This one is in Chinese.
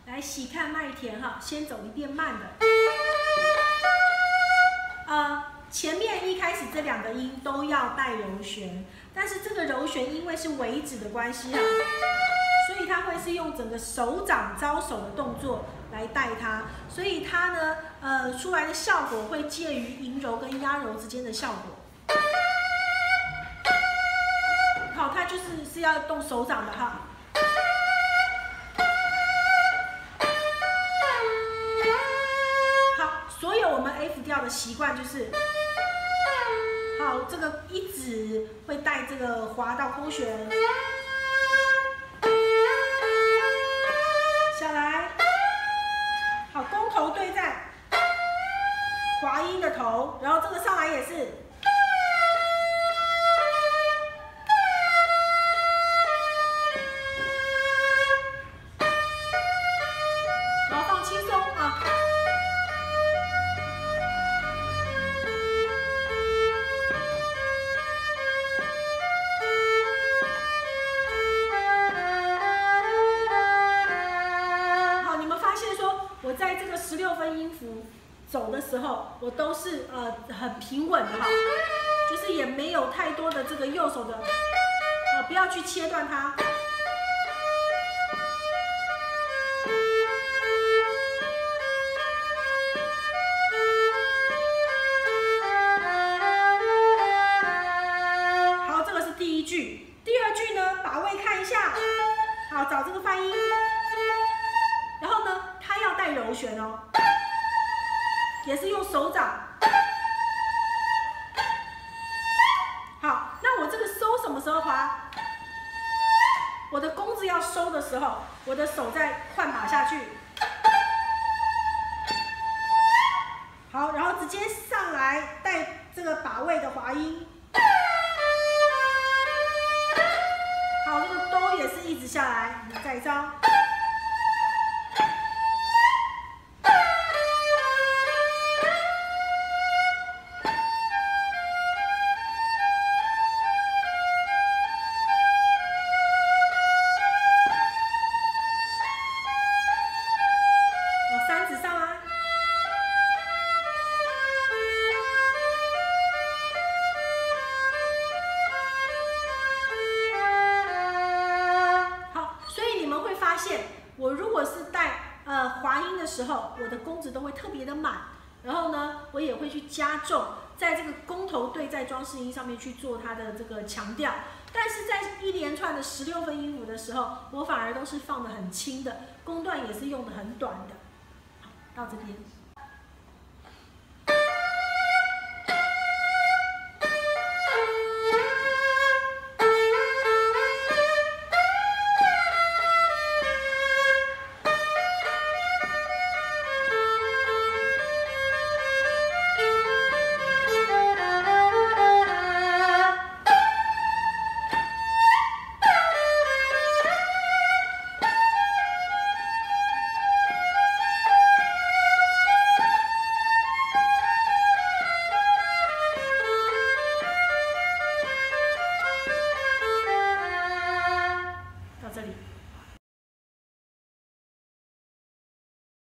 来，喜看麦田哈，先走一遍慢的。前面一开始这2个音都要带柔弦，但是这个柔弦因为是尾指的关系哈，所以它会是用整个手掌招手的动作来带它，所以它呢，出来的效果会介于银柔跟压柔之间的效果。好，它是要动手掌的哈。好，所有我们 F 调的习惯就是。好，这个一指会带这个滑到空弦，下来，好，弓头对在滑音的头，然后这个上来也是，然后放轻松啊。我在这个16分音符走的时候，我都是很平稳的哈，就是也没有太多的这个右手的不要去切断它。好，这个是第1句，第2句呢，把位看一下，好，找这个泛音。然后呢，它要带柔弦哦，也是用手掌。好，那我这个收什么时候滑？我的弓子要收的时候，我的手再换把下去。好，然后直接上来带这个把位的滑音。好，这个哆也是一直下来，我们再一招。发现我如果是带滑音的时候，我的弓子都会特别的满，然后呢，我也会去加重在这个弓头对在装饰音上面去做它的这个强调。但是在一连串的16分音符的时候，我反而都是放得很轻的，弓段也是用得很短的。好，到这边。